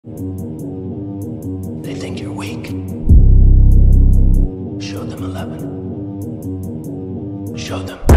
They think you're weak. Show them 11. Show them.